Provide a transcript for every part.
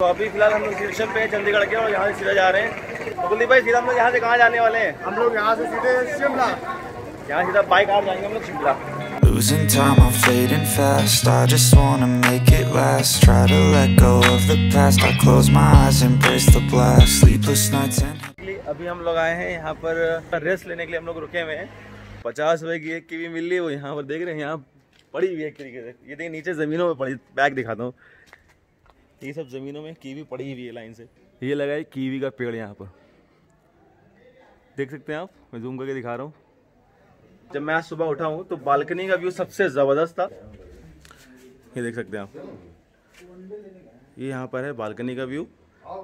तो अभी फिलहाल हम लोग स्टेशन पे चंडीगढ़ के और यहाँ से सीधा जा रहे हैं। तो कुलदीप भाई सीधा हम लोग यहाँ से कहाँ जाने वाले हैं? हम लोग यहाँ से सीधे शिमला, यहाँ सीधा बाइक आर जाएंगे हम लोग Shimla. Losing time, I'm fading fast. I just wanna make it last. Try to let go of the past. I close my eyes, embrace the blast. Sleepless nights and अभी हम लोग आए हैं यहाँ पर रेस्ट लेने के लिए। हम लोग रुके हुए हैं। 50 रुपए की एक कीवी मिल रही है, वो यहाँ पर देख रहे हैं, यहाँ पड़ी हुई है एक तरीके से। ये देखिए नीचे ज़मीनों में पड़ी, बैग दिखाता हूँ, ये सब ज़मीनों में कीवी पड़ी हुई है लाइन से। ये लगा है कीवी का पेड़, यहाँ पर देख सकते हैं आप। मैं जूम करके दिखा रहा हूँ। जब मैं आज सुबह उठा हूँ तो बालकनी का व्यू सबसे ज़बरदस्त था। ये देख सकते हैं आप, ये यहाँ पर है बालकनी का view.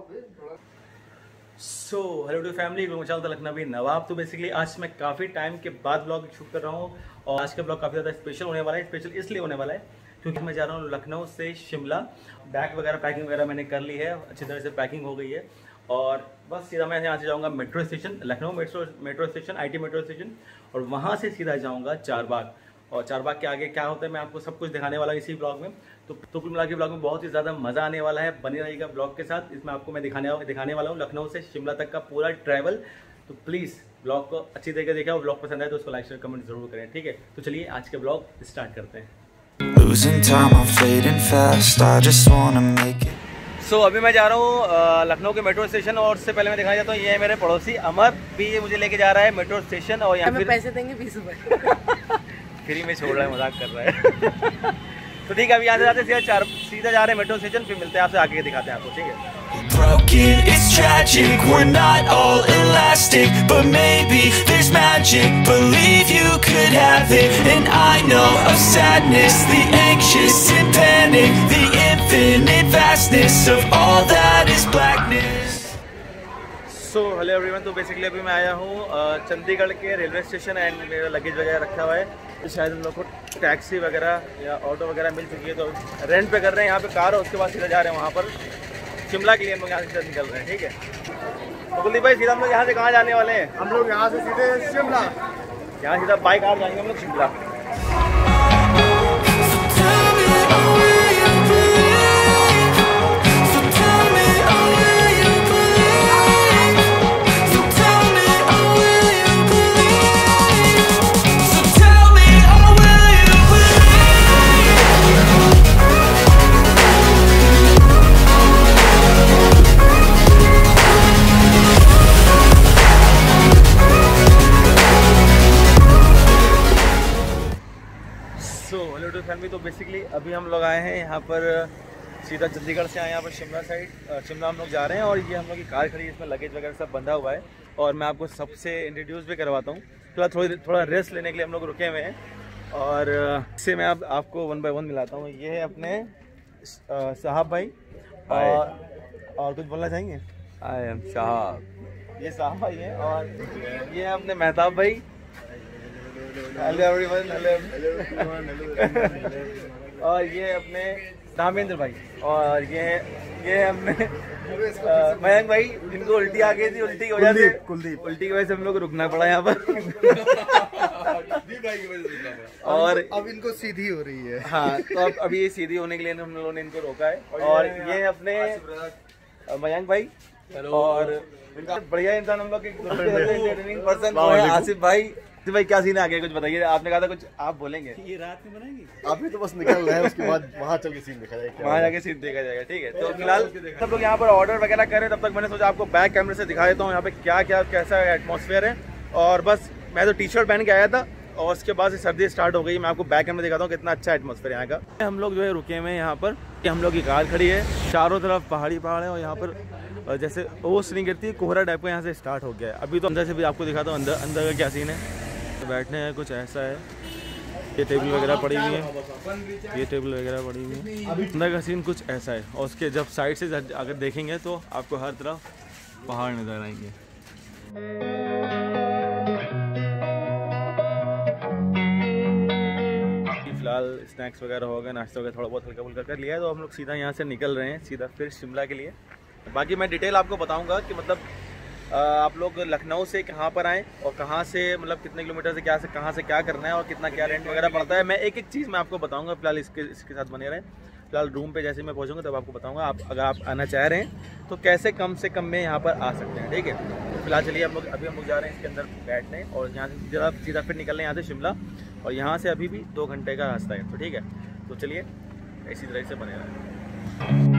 So hello to family, मचाल लखनवी नवाब। तो बेसिकली आज मैं काफ़ी टाइम के बाद ब्लॉग शूट कर रहा हूँ और आज का ब्लॉग काफ़ी ज़्यादा स्पेशल होने वाला है। स्पेशल इसलिए होने वाला है क्योंकि मैं जा रहा हूँ लखनऊ से शिमला। बैग वगैरह पैकिंग वगैरह मैंने कर ली है, अच्छी तरह से पैकिंग हो गई है और बस सीधा मैं यहाँ से जाऊँगा metro station, Lucknow metro station, IT metro station, और वहाँ से सीधा जाऊँगा चारबाग। और चारबाग के आगे क्या होता है मैं आपको सब कुछ दिखाने वाला हूँ इसी ब्लॉग में। तो कुल मिला के ब्लॉग में बहुत ही ज़्यादा मज़ा आने वाला है। बनी रहेगा ब्लॉग के साथ। इसमें आपको मैं दिखाने वाला हूँ लखनऊ से शिमला तक का पूरा ट्रैवल। तो प्लीज़ ब्लॉग को अच्छी तरीके से देखा और ब्लॉग पसंद आए तो उसको लाइक शेयर कमेंट जरूर करें, ठीक है। तो चलिए आज के ब्लॉग स्टार्ट करते हैं। losing time, I'm fading fast. I just wanna make it. सो अभी मैं जा रहा हूँ लखनऊ के मेट्रो स्टेशन और उससे पहले मैं दिखाना चाहता हूँ, ये है मेरे पड़ोसी अमर भी, ये मुझे लेके जा रहा है मेट्रो स्टेशन। और यहाँ फिर पैसे देंगे 20 रुपए फ्री में छोड़ रहा है, मजाक कर रहा है। तो ठीक है, अभी यहाँ से जाते सीधा जा रहे हैं मेट्रो स्टेशन, फिर मिलते हैं आपसे, आके दिखाते हैं आपको, ठीक है। Broken, it's tragic, we're not all elastic, but maybe there's magic, believe you could have it, and I know of sadness, the anxious and panic, the infinite vastness of all that is blackness. So hello everyone, तो basically अभी मैं आया हूँ चंडीगढ़ के railway station and मेरा luggage वगैरह रखा हुआ है। तो शायद हम लोग को टैक्सी वगैरह या ऑटो वगैरह मिल चुकी है, तो रेंट पे कर रहे हैं यहाँ पे कार, और उसके बाद सीधा जा रहे हैं वहाँ पर शिमला के लिए। हम लोग यहाँ से निकल रहे हैं, ठीक है। तो कुलदीप भाई सीधा हम लोग यहाँ से कहाँ जाने वाले हैं? हम लोग यहाँ से सीधे शिमला, यहाँ सीधा बाइक आर जाएंगे हम लोग शिमला। फैमिली, तो बेसिकली अभी हम लोग आए हैं यहाँ पर सीधा चंडीगढ़ से आए यहाँ पर शिमला साइड। शिमला हम लोग जा रहे हैं और ये हम लोग की कार खड़ी है, इसमें लगेज वगैरह सब बंधा हुआ है और मैं आपको सबसे इंट्रोड्यूस भी करवाता हूँ। फिलहाल थोड़ा रेस्ट लेने के लिए हम लोग रुके हुए हैं और इससे मैं आपको 1 बाय 1 मिलाता हूँ। ये है अपने साहब भाई, और कुछ बोलना चाहेंगे? आई एम साहब, ये साहब भाई है, और ये है अपने मेहताब भाई। हेलो एवरीवन, और ये अपने रामेंद्र भाई, और ये है अपने मयंक भाई, जिनको उल्टी आ गई थी। उल्टी की वजह से उल्टी की वजह से हम लोग रुकना पड़ा यहाँ पर। और अब इनको सीधी हो रही है। हाँ, तो अब अभी ये सीधी होने के लिए हम लोगों ने इनको रोका है। और ये है अपने मयंक भाई, और बढ़िया इंसान हम लोग के पर्सन आसिफ भाई। भाई क्या सीन आ गया, कुछ बताइए। आपने कहा था कुछ आप बोलेंगे। ये रात में बनाएंगे, अभी तो बस निकल रहे हैं, उसके बाद वहाँ चल के सीन देखा जाएगा, वहाँ जाके सीन देखा जाएगा, ठीक है। तो फिलहाल सब लोग यहाँ पर ऑर्डर वगैरह कर रहे हैं, तब तक मैंने सोचा आपको बैक कैमरे से दिखा देता हूँ यहाँ पे क्या क्या कैसा एटमॉस्फेयर है। और बस मैं तो टी-शर्ट पहन के आया था और उसके बाद से सर्दी स्टार्ट हो गई। मैं आपको बैक कैमरे दिखाता हूँ कितना अच्छा एटमॉस्फेयर यहाँ का। हम लोग जो है रुके हुए हैं यहाँ पर, हम लोग की कार खड़ी है, चारों तरफ पहाड़ है और यहाँ पर जैसे ओस नहीं गिरती, कोहरा टाइप का यहाँ से स्टार्ट हो गया है। अभी तो अंदर से भी आपको दिखाता हूँ अंदर का क्या सीन है। तो बैठने हैं कुछ ऐसा है, ये टेबल वगैरह पड़ी हुई है, ये टेबल वगैरह पड़ी हुई है। अंदर का सीन कुछ ऐसा है और उसके जब साइड से अगर देखेंगे तो आपको हर तरफ पहाड़ नज़र आएंगे। फिलहाल स्नैक्स वगैरह हो गए, नाश्ता वगैरह थोड़ा बहुत हल्का फुल्का कर लिया है, तो हम लोग सीधा यहाँ से निकल रहे हैं सीधा फिर शिमला के लिए। बाकी मैं डिटेल आपको बताऊँगा कि मतलब आप लोग लखनऊ से कहाँ पर आएँ और कहाँ से मतलब कितने किलोमीटर से कहाँ से क्या करना है और कितना क्या रेंट वगैरह पड़ता है। मैं एक एक चीज़ मैं आपको बताऊंगा, फिलहाल इसके साथ बने रहें। फिलहाल रूम पे जैसे मैं पहुँचूँगा तब आपको बताऊँगा आप अगर आप आना चाह रहे हैं तो कैसे कम से कम में यहाँ पर आ सकते हैं, ठीक है। तो फिलहाल चलिए हम लोग जा रहे हैं इसके अंदर बैठने और यहाँ से सीधा फिर निकलने यहाँ से शिमला, और यहाँ से अभी भी 2 घंटे का रास्ता है, तो ठीक है। तो चलिए इसी तरह से बने रहें।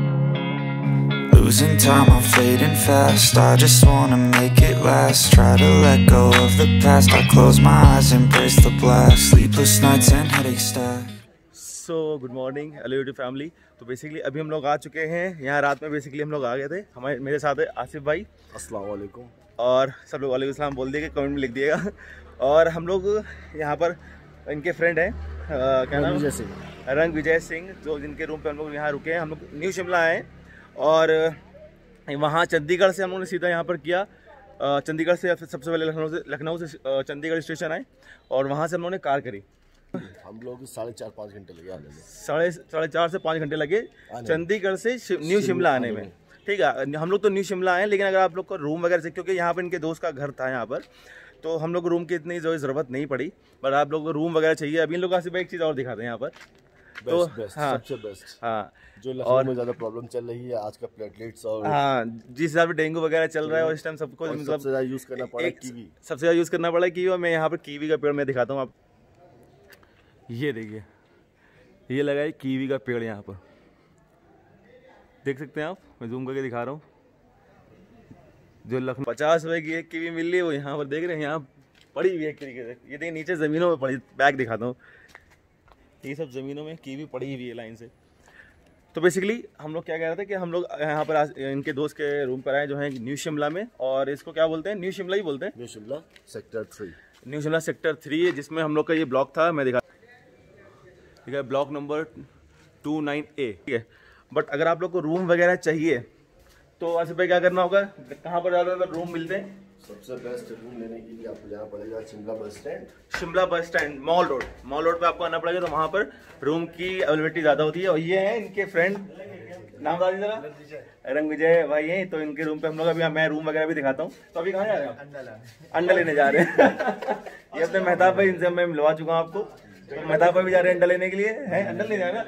Losing time, I'm fading fast. I just wanna make it last. Try to let go of the past. I close my eyes, embrace the blast. Sleepless nights and headache stack. So good morning hello YouTube family. तो basically अभी हम लोग आ चुके हैं यहाँ, रात में basically हम लोग आ गए थे। मेरे साथ है आसिफ भाई, अस्सलाम वालेकुम, और सब लोग वालेकुम सलाम बोल दिए, कमेंट में लिख दिएगा। और हम लोग यहाँ पर इनके फ्रेंड हैं, क्या नाम, रंग विजय सिंह, जो जिनके रूम पे हम लोग यहाँ रुके हैं। हम लोग न्यू शिमला आए और वहाँ चंडीगढ़ से हम लोगों ने सीधा यहाँ पर किया। चंडीगढ़ से सबसे पहले लखनऊ से चंडीगढ़ स्टेशन आए और वहाँ से हम लोगों ने कार करी। हम लोग 4.5-5 घंटे लगे आने में, 4.5 से 5 घंटे लगे चंडीगढ़ से न्यू शिमला आने में, ठीक है। हम लोग तो न्यू शिमला आए, लेकिन अगर आप लोग को रूम वगैरह से, क्योंकि यहाँ पर इनके दोस्त का घर था यहाँ पर, तो हम लोग रूम की इतनी ज़रूरत नहीं पड़ी। बट आप लोग को रूम वगैरह चाहिए, अभी इन लोग का सिर्फ एक चीज़ और दिखाते हैं यहाँ पर, तो हाँ, सबसे बेस्ट, हाँ, जो लखनऊ में ज़्यादा प्रॉब्लम चल रही है आज का प्लेटलेट्स और हाँ, जिस हिसाब से डेंगू वगैरह चल रहा है और इस टाइम सबको सबसे ज़्यादा यूज़ करना पड़ा कीवी, सबसे ज़्यादा यूज़ करना पड़ा कीवी। और मैं यहाँ पर कीवी का पेड़ मैं दिखाता हूँ आप, ये देखिए, ये लगा है कीवी का पेड़, यहाँ पर देख सकते हैं आप, मैं जूम करके दिखा रहा हूँ। जो लखनऊ 50 रुपए की एक कीवी मिल रही है वो यहाँ पर देख रहे हैं, यहाँ पड़ी हुई है एक तरीके से। ये देखिए नीचे ज़मीनों में पड़ी, बैग दिखाता हूँ, ये सब ज़मीनों में कीवी पड़ी हुई है लाइन से। तो बेसिकली हम लोग क्या कह रहे थे कि हम लोग यहाँ पर इनके दोस्त के रूम पर आए, जो है न्यू शिमला में, और इसको क्या बोलते हैं, न्यू शिमला ही बोलते हैं, new Shimla sector 3, new Shimla sector 3 है, जिसमें हम लोग का ये ब्लॉक था, मैं दिखा, ठीक है, ब्लॉक नंबर 29A, ठीक है। बट अगर आप लोग को रूम वगैरह चाहिए तो आसिफ भाई क्या करना होगा, कहाँ पर ज़्यादा रूम मिलते हैं? सबसे बेस्ट रूम लेने के लिए आपको जाना पड़ेगा Shimla bus stand, Shimla bus stand, mall road पे आपको आना पड़ेगा, तो वहाँ पर रूम की अवेलेबिलिटी ज़्यादा होती है। और ये है इनके फ्रेंड, नाम बता दीजिए जरा, रंग विजय भाई हैं, तो इनके रूम पे हम लोग अभी, मैं रूम वगैरह भी दिखाता हूँ। तो अभी कहाँ जा रहे हैं? अंडा लेने जा रहे हैं। ये अपने मेहताब भाई, इनसे मैं मिलवा चुका हूँ आपको। तो मेहताब भाई भी जा रहे हैं अंडा लेने के लिए, है अंडा ले जाना,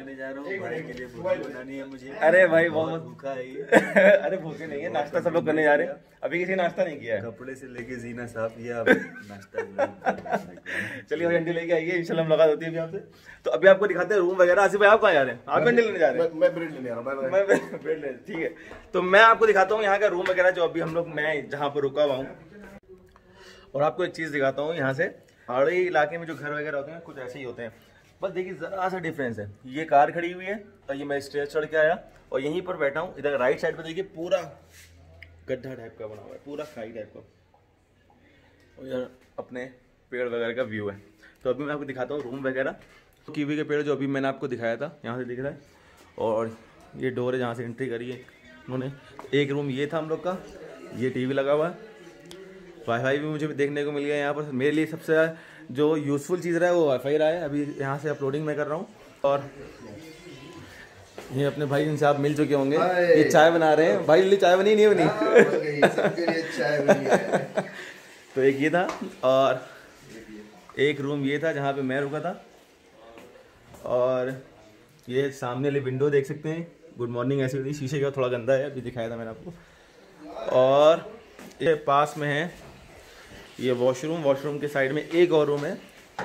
अरे भाई बहुत भूखा है। अरे भूखे नहीं है, नाश्ता सब लोग करने जा रहे हैं, अभी किसी नाश्ता नहीं किया है, कपड़े से लेके जीना साफ किया, नाश्ता। चलिए भाई अंडे लेके आइए, इंशाल्लाह मुलाकात होती है अभी आपसे। तो अभी आपको दिखाते हैं रूम वगैरह। आसिफ भाई आप कहाँ जा रहे हैं? आप अंडे लेने जा रहे हैं? मैं ब्रेड लेने आ रहा हूँ, मैं ब्रेड लेने, ठीक है। तो मैं आपको दिखाता हूँ यहाँ का रूम वगैरह, जो अभी हम लोग, मैं जहाँ पर रुका हुआ हूँ। और आपको एक चीज़ दिखाता हूँ, यहाँ से पहाड़ी इलाके में जो घर वगैरह होते हैं कुछ ऐसे ही होते हैं, बस देखिए ज़रा सा डिफरेंस है। ये कार खड़ी हुई है और ये मैं स्टेज चढ़ के आया और यहीं पर बैठा हूँ। इधर राइट साइड पे देखिए पूरा गड्ढा टाइप का बना हुआ है, पूरा खाई टाइप का, और यार अपने पेड़ वगैरह का व्यू है। तो अभी मैं आपको दिखाता हूँ रूम वगैरह। तो कीवी के पेड़ जो अभी मैंने आपको दिखाया था, यहाँ से दिख रहा है, और ये डोर है जहाँ से एंट्री करी है उन्होंने। एक रूम ये था हम लोग का, ये टीवी लगा हुआ है, वाईफाई भी मुझे देखने को मिल गया यहाँ पर। मेरे लिए सबसे जो यूज़फुल चीज़ रहा है वो वाईफाई रहा है। अभी यहाँ से अपलोडिंग मैं कर रहा हूँ, और ये अपने भाई जिनसे आप मिल चुके होंगे, ये चाय बना रहे हैं। भाई लिए चाय बनी नहीं बनी? तो एक ये था, और एक रूम ये था जहाँ पे मैं रुका था, और ये सामने वाली विंडो देख सकते हैं, गुड मॉर्निंग ऐसी होती है, शीशे का थोड़ा गंदा है, अभी दिखाया था मैंने आपको। और ये पास में है ये वॉशरूम के साइड में एक और रूम है,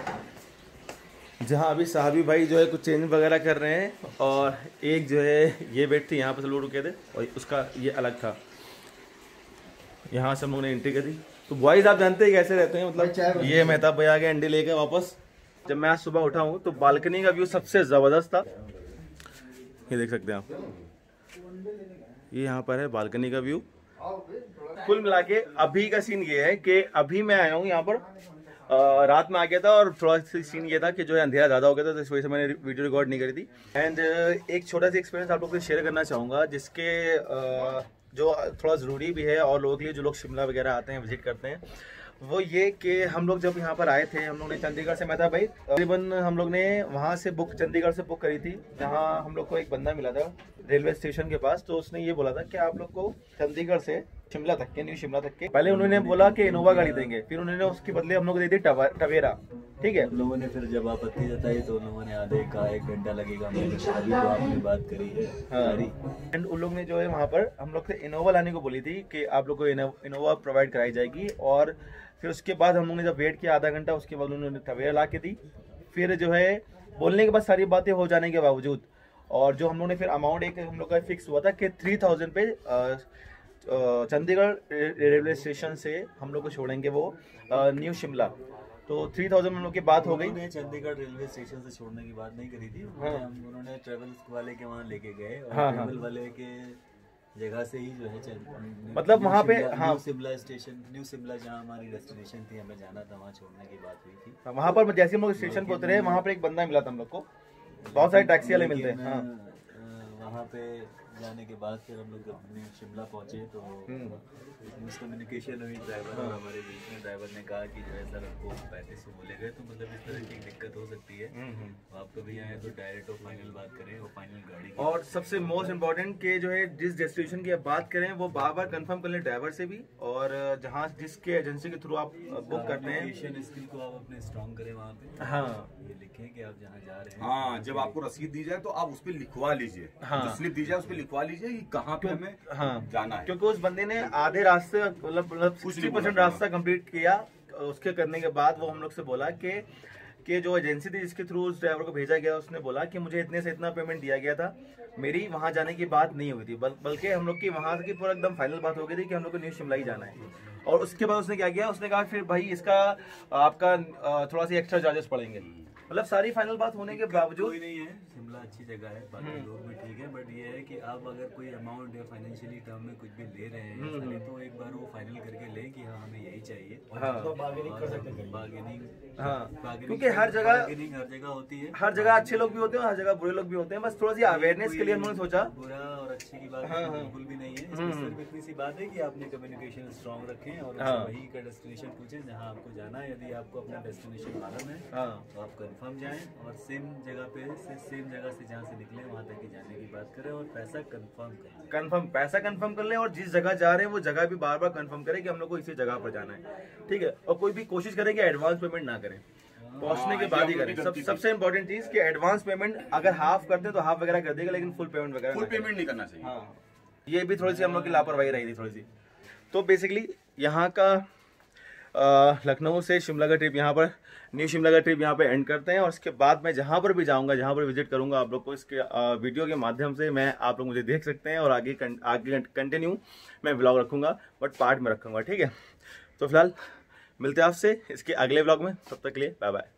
जहाँ अभी साहबी भाई जो है कुछ चेंज वगैरह कर रहे हैं। और एक जो है ये बेड थी, यहाँ पर सब लोग रुके थे, और उसका ये अलग था, यहाँ से हम लोगों ने एंट्री करी। तो बॉयज आप जानते हैं कैसे रहते हैं, मतलब ये मेहताब भाई आ गए अंडे लेके वापस। जब मैं आज सुबह उठा हूँ तो बालकनी का व्यू सबसे ज़बरदस्त था, ये देख सकते हैं आप, ये यहाँ पर है बालकनी का व्यू। कुल मिला के अभी का सीन ये है कि अभी मैं आया हूँ यहाँ पर, रात में आ गया था, और थोड़ा सा सीन ये था कि जो है अंधेरा ज़्यादा हो गया था, तो इस वजह से मैंने वीडियो रिकॉर्ड नहीं करी थी। एंड एक छोटा सा एक्सपीरियंस आप लोगों से शेयर करना चाहूँगा, जिसके जो थोड़ा ज़रूरी भी है और लोगों के लिए, जो लोग शिमला वगैरह आते हैं, विजिट करते हैं, वो ये कि हम लोग जब यहाँ पर आए थे, हम लोग ने चंडीगढ़ से, मैं था भाई तकरीबन हम लोग ने वहाँ से चंडीगढ़ से बुक करी थी, जहाँ हम लोग को एक बंदा मिला था रेलवे स्टेशन के पास। तो उसने ये बोला था कि आप लोग को चंडीगढ़ से शिमला तक के, न्यू शिमला तक के, पहले उन्होंने बोला कि इनोवा गाड़ी देंगे, फिर उन्होंने उसके बदले हम लोग दे दी टवेरा। ठीक है। उन लोगों ने फिर जब आपत्ति जताई तो उन लोगों ने आधे कहा 1 घंटा लगेगा, मैंने अभी तो आपने बात करी है सारी। एंड उन लोग ने जो है वहाँ पर हम लोग से इनोवा लाने को बोली थी कि आप लोग को इनोवा प्रोवाइड कराई जाएगी। और फिर उसके बाद हम लोग ने जब वेट किया आधा घंटा, उसके बाद उन्होंने तवेरा ला के दी। फिर जो है बोलने के बाद सारी बातें हो जाने के बावजूद, और जो हम लोग ने फिर अमाउंट एक हम लोग का फिक्स हुआ था कि 3000 पे चंडीगढ़ रेलवे स्टेशन से हम लोग को छोड़ेंगे वो न्यू शिमला। तो 3000 हम लोग की बात हो गई। उन्होंने चंडीगढ़ रेलवे स्टेशन से छोड़ने की बात नहीं करी थी। उन्होंने ट्रेवल्स वाले के वहाँ लेके गए और ट्रेवल वाले के जगह से ही जो है मतलब वहाँ पे new Shimla station, new Shimla जहाँ हमारी डेस्टिनेशन थी, हमें जाना था, वहाँ छोड़ने की बात हुई थी। वहाँ पर जैसे हम लोग स्टेशन पे उतरे, वहाँ पर एक बंदा मिला था हम लोग को, बहुत सारे टैक्सी वाले मिलते हैं। हाँ, वहाँ पे जाने के बाद फिर हम लोग अपने शिमला पहुँचे तो मिसकम्युनिकेशन हुई ड्राइवर और हमारे बीच में। ड्राइवर ने कहा कि जो है सर आपको 3500 बोले गए, तो मतलब इस तरह की दिक्कत हो सकती है। आप कभी आए तो डायरेक्ट और फाइनल बात करें और फाइनल गाड़ी। और सबसे मोस्ट इम्पोर्टेंट के जो है जिस डेस्टिनेशन की आप बात करें वो बार बार कंफर्म कर लें ड्राइवर से भी, और जहाँ जिसके एजेंसी के थ्रू आप बुक करते हैं स्किल को आप अपने स्ट्रॉन्ग करें वहाँ पे। हाँ, ये लिखें कि आप जहाँ जा रहे हैं। हाँ, जब आपको रसीद दी जाए तो आप उस पर लिखवा लीजिए। हाँ, जो स्लिप दी जाए उस पर लिखवा लीजिए कि कहाँ पे हमें जाना है। क्योंकि उस बंदे ने आधे रास्ते मतलब 60% रास्ता कंप्लीट किया। उसके करने के बाद वो हम लोग से बोला कि जो एजेंसी थी जिसके थ्रू उस ड्राइवर को भेजा गया, उसने बोला कि मुझे इतने से इतना पेमेंट दिया गया था, मेरी वहाँ जाने की बात नहीं हुई थी, बल्कि हम लोग की वहाँ की पूरा एकदम फाइनल बात हो गई थी कि हम लोग को न्यू शिमला ही जाना है। और उसके बाद उसने क्या किया, उसने कहा फिर भाई इसका आपका थोड़ा सा एक्स्ट्रा चार्जेस पड़ेंगे। मतलब सारी फाइनल बात होने के बावजूद कोई नहीं है, शिमला अच्छी जगह है, बाकी लोग भी ठीक है, बट ये है कि आप अगर कोई अमाउंट या फाइनेंशियली टर्म में कुछ भी ले रहे हैं तो एक बार वो फाइनल करके लें कि हाँ हमें यही चाहिए। और बार्गेनिंग कर सकते हैं। बार्गेनिंग क्योंकि हर जगह होती है, हर जगह अच्छे लोग भी होते हैं, हर जगह बुरे लोग भी होते हैं। बस थोड़ा सी अवेयरनेस के लिए हमने सोचा। बुरा और अच्छे की बात बिल्कुल भी नहीं है, सिर्फ इतनी सी बात है कि आपने कम्युनिकेशन स्ट्रॉन्ग रखें और वही का डेस्टिनेशन पूछें जहाँ आपको जाना है। यदि आपको अपना डेस्टिनेशन मालूम है तो आप कंफर्म जाएं और सेम जगह से जहाँ से निकले वहाँ तक ही जाने की बात करें और पैसा पैसा कंफर्म कर लें। और जिस जगह जा रहे हैं वो जगह भी बार बार कंफर्म करें कि हम लोग को इसी जगह पर जाना है, ठीक है। और कोई भी कोशिश करें कि एडवांस पेमेंट ना करें, पहुंचने के बाद ही करें। सबसे इम्पोर्टेंट चीज कि एडवांस पेमेंट अगर हाफ करते हैं तो हाफ वगैरह कर देगा, लेकिन फुल पेमेंट नहीं करना चाहिए। हाँ, ये भी थोड़ी सी हम लोग की लापरवाही रही थी थोड़ी सी। तो बेसिकली यहाँ का लखनऊ से शिमला का ट्रिप, यहाँ पर न्यू शिमला का ट्रिप यहाँ पे एंड करते हैं। और उसके बाद मैं जहाँ पर भी जाऊँगा, जहाँ पर विजिट करूँगा, आप लोग को इसके वीडियो के माध्यम से मैं आप लोग मुझे देख सकते हैं। और आगे कंटिन्यू मैं व्लॉग रखूँगा, बट पार्ट में रखूँगा, ठीक है। तो फिलहाल मिलते हैं आपसे इसके अगले व्लॉग में, तब तक के लिए बाय बाय।